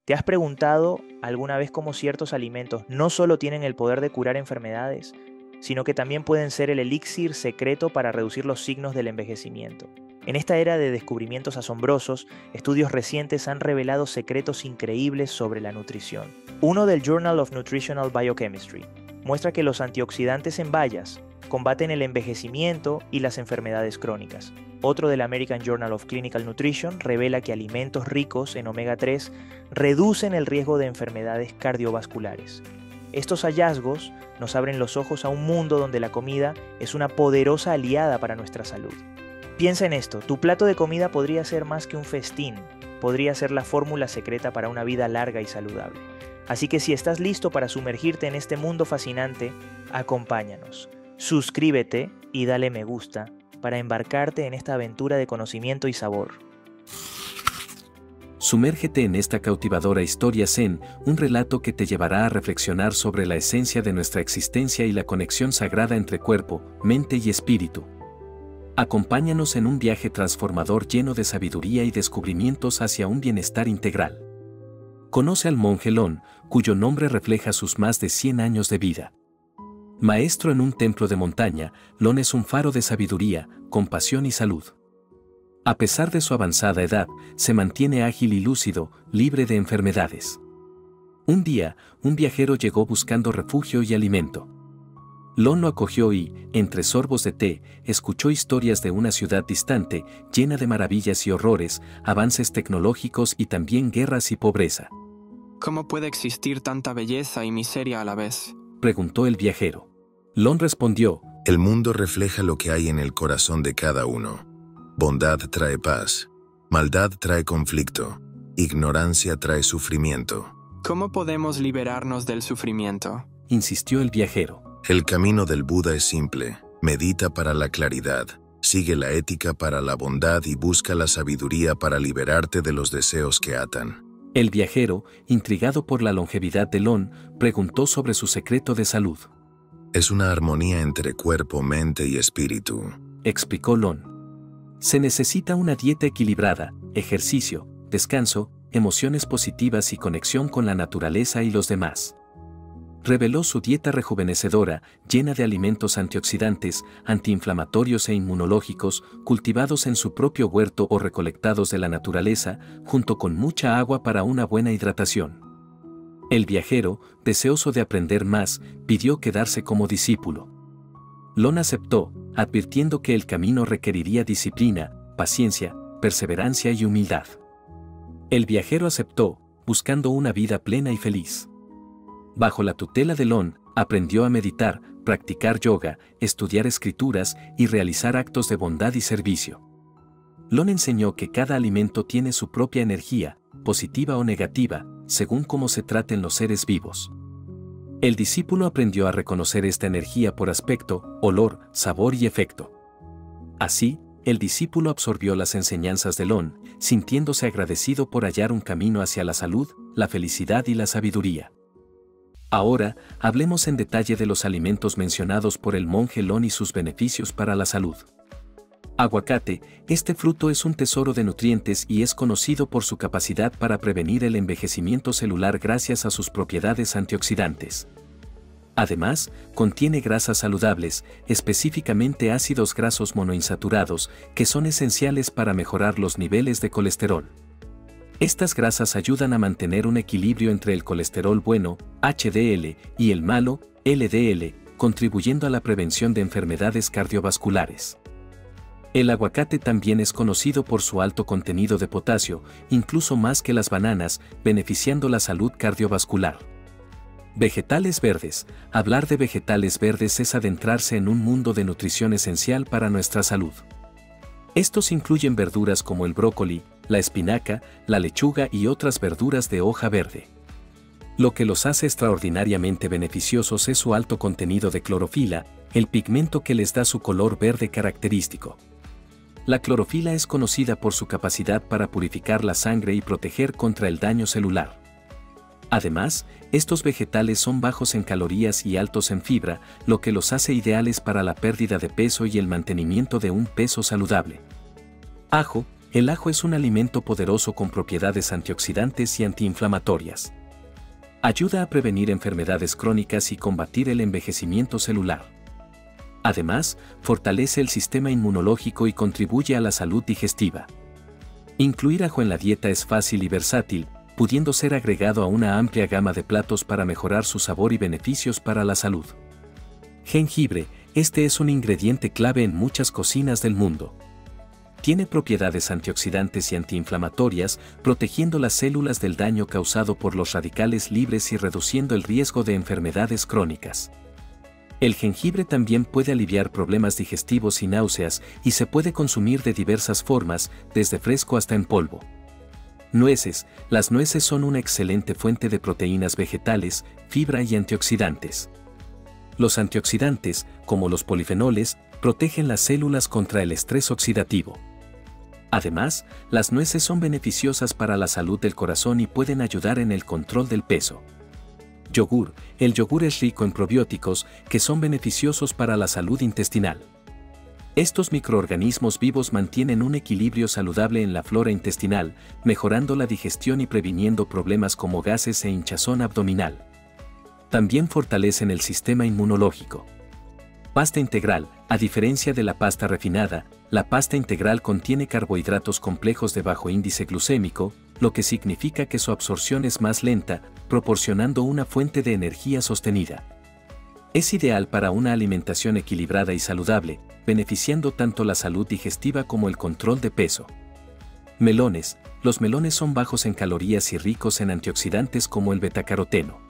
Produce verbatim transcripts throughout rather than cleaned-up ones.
¿Te has preguntado alguna vez cómo ciertos alimentos no solo tienen el poder de curar enfermedades, sino que también pueden ser el elixir secreto para reducir los signos del envejecimiento? En esta era de descubrimientos asombrosos, estudios recientes han revelado secretos increíbles sobre la nutrición. Uno del Journal of Nutritional Biochemistry muestra que los antioxidantes en bayas combaten el envejecimiento y las enfermedades crónicas. Otro del American Journal of Clinical Nutrition revela que alimentos ricos en omega tres reducen el riesgo de enfermedades cardiovasculares. Estos hallazgos nos abren los ojos a un mundo donde la comida es una poderosa aliada para nuestra salud. Piensa en esto, tu plato de comida podría ser más que un festín, podría ser la fórmula secreta para una vida larga y saludable. Así que si estás listo para sumergirte en este mundo fascinante, acompáñanos. Suscríbete y dale me gusta para embarcarte en esta aventura de conocimiento y sabor. Sumérgete en esta cautivadora historia Zen, un relato que te llevará a reflexionar sobre la esencia de nuestra existencia y la conexión sagrada entre cuerpo, mente y espíritu. Acompáñanos en un viaje transformador lleno de sabiduría y descubrimientos hacia un bienestar integral. Conoce al monje Lon, cuyo nombre refleja sus más de cien años de vida. Maestro en un templo de montaña, Lon es un faro de sabiduría, compasión y salud. A pesar de su avanzada edad, se mantiene ágil y lúcido, libre de enfermedades. Un día, un viajero llegó buscando refugio y alimento. Lon lo acogió y, entre sorbos de té, escuchó historias de una ciudad distante, llena de maravillas y horrores, avances tecnológicos y también guerras y pobreza. ¿Cómo puede existir tanta belleza y miseria a la vez?, preguntó el viajero. Lon respondió: el mundo refleja lo que hay en el corazón de cada uno. Bondad trae paz, maldad trae conflicto, ignorancia trae sufrimiento. ¿Cómo podemos liberarnos del sufrimiento?, insistió el viajero. El camino del Buda es simple: medita para la claridad, sigue la ética para la bondad y busca la sabiduría para liberarte de los deseos que atan. El viajero, intrigado por la longevidad de Lon, preguntó sobre su secreto de salud. Es una armonía entre cuerpo, mente y espíritu, explicó Lon. Se necesita una dieta equilibrada, ejercicio, descanso, emociones positivas y conexión con la naturaleza y los demás. Reveló su dieta rejuvenecedora, llena de alimentos antioxidantes, antiinflamatorios e inmunológicos, cultivados en su propio huerto o recolectados de la naturaleza, junto con mucha agua para una buena hidratación. El viajero, deseoso de aprender más, pidió quedarse como discípulo. Lon aceptó, advirtiendo que el camino requeriría disciplina, paciencia, perseverancia y humildad. El viajero aceptó, buscando una vida plena y feliz. Bajo la tutela de Lon, aprendió a meditar, practicar yoga, estudiar escrituras y realizar actos de bondad y servicio. Lon enseñó que cada alimento tiene su propia energía, positiva o negativa, según cómo se traten los seres vivos. El discípulo aprendió a reconocer esta energía por aspecto, olor, sabor y efecto. Así, el discípulo absorbió las enseñanzas de Lon, sintiéndose agradecido por hallar un camino hacia la salud, la felicidad y la sabiduría. Ahora, hablemos en detalle de los alimentos mencionados por el monje Lon y sus beneficios para la salud. Aguacate, este fruto es un tesoro de nutrientes y es conocido por su capacidad para prevenir el envejecimiento celular gracias a sus propiedades antioxidantes. Además, contiene grasas saludables, específicamente ácidos grasos monoinsaturados, que son esenciales para mejorar los niveles de colesterol. Estas grasas ayudan a mantener un equilibrio entre el colesterol bueno, H D L, y el malo, L D L, contribuyendo a la prevención de enfermedades cardiovasculares. El aguacate también es conocido por su alto contenido de potasio, incluso más que las bananas, beneficiando la salud cardiovascular. Vegetales verdes. Hablar de vegetales verdes es adentrarse en un mundo de nutrición esencial para nuestra salud. Estos incluyen verduras como el brócoli, la espinaca, la lechuga y otras verduras de hoja verde. Lo que los hace extraordinariamente beneficiosos es su alto contenido de clorofila, el pigmento que les da su color verde característico. La clorofila es conocida por su capacidad para purificar la sangre y proteger contra el daño celular. Además, estos vegetales son bajos en calorías y altos en fibra, lo que los hace ideales para la pérdida de peso y el mantenimiento de un peso saludable. Ajo, El ajo es un alimento poderoso con propiedades antioxidantes y antiinflamatorias. Ayuda a prevenir enfermedades crónicas y combatir el envejecimiento celular. Además, fortalece el sistema inmunológico y contribuye a la salud digestiva. Incluir ajo en la dieta es fácil y versátil, pudiendo ser agregado a una amplia gama de platos para mejorar su sabor y beneficios para la salud. Jengibre, este es un ingrediente clave en muchas cocinas del mundo. Tiene propiedades antioxidantes y antiinflamatorias, protegiendo las células del daño causado por los radicales libres y reduciendo el riesgo de enfermedades crónicas. El jengibre también puede aliviar problemas digestivos y náuseas y se puede consumir de diversas formas, desde fresco hasta en polvo. Nueces. Las nueces son una excelente fuente de proteínas vegetales, fibra y antioxidantes. Los antioxidantes, como los polifenoles, protegen las células contra el estrés oxidativo. Además, las nueces son beneficiosas para la salud del corazón y pueden ayudar en el control del peso. Yogur. El yogur es rico en probióticos, que son beneficiosos para la salud intestinal. Estos microorganismos vivos mantienen un equilibrio saludable en la flora intestinal, mejorando la digestión y previniendo problemas como gases e hinchazón abdominal. También fortalecen el sistema inmunológico. Pasta integral. A diferencia de la pasta refinada, la pasta integral contiene carbohidratos complejos de bajo índice glucémico, lo que significa que su absorción es más lenta, proporcionando una fuente de energía sostenida. Es ideal para una alimentación equilibrada y saludable, beneficiando tanto la salud digestiva como el control de peso. Melones. Los melones son bajos en calorías y ricos en antioxidantes como el betacaroteno.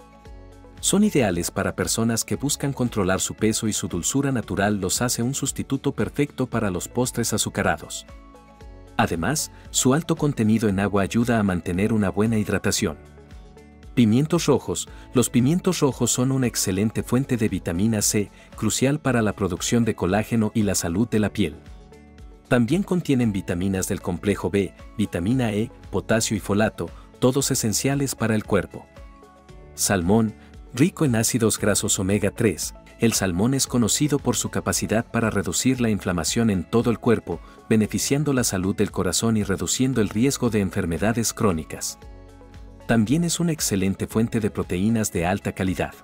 Son ideales para personas que buscan controlar su peso y su dulzura natural los hace un sustituto perfecto para los postres azucarados. Además, su alto contenido en agua ayuda a mantener una buena hidratación. Pimientos rojos. Los pimientos rojos son una excelente fuente de vitamina C, crucial para la producción de colágeno y la salud de la piel. También contienen vitaminas del complejo B, vitamina E, potasio y folato, todos esenciales para el cuerpo. Salmón. Rico en ácidos grasos omega tres, el salmón es conocido por su capacidad para reducir la inflamación en todo el cuerpo, beneficiando la salud del corazón y reduciendo el riesgo de enfermedades crónicas. También es una excelente fuente de proteínas de alta calidad.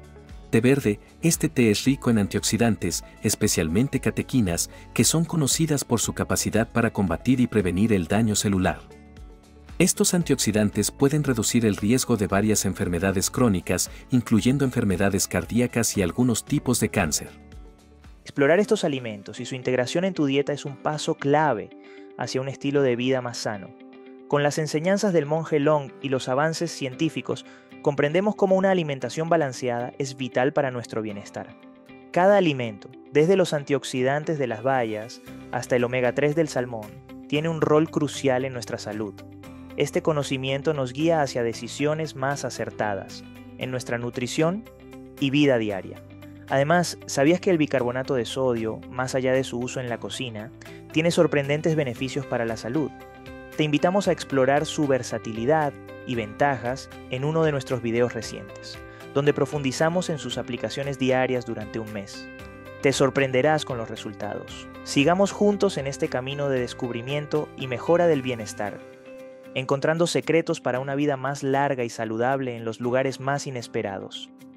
Té verde. Este té es rico en antioxidantes, especialmente catequinas, que son conocidas por su capacidad para combatir y prevenir el daño celular. Estos antioxidantes pueden reducir el riesgo de varias enfermedades crónicas, incluyendo enfermedades cardíacas y algunos tipos de cáncer. Explorar estos alimentos y su integración en tu dieta es un paso clave hacia un estilo de vida más sano. Con las enseñanzas del monje Long y los avances científicos, comprendemos cómo una alimentación balanceada es vital para nuestro bienestar. Cada alimento, desde los antioxidantes de las bayas hasta el omega tres del salmón, tiene un rol crucial en nuestra salud. Este conocimiento nos guía hacia decisiones más acertadas en nuestra nutrición y vida diaria. Además, ¿sabías que el bicarbonato de sodio, más allá de su uso en la cocina, tiene sorprendentes beneficios para la salud? Te invitamos a explorar su versatilidad y ventajas en uno de nuestros videos recientes, donde profundizamos en sus aplicaciones diarias durante un mes. Te sorprenderás con los resultados. Sigamos juntos en este camino de descubrimiento y mejora del bienestar, encontrando secretos para una vida más larga y saludable en los lugares más inesperados.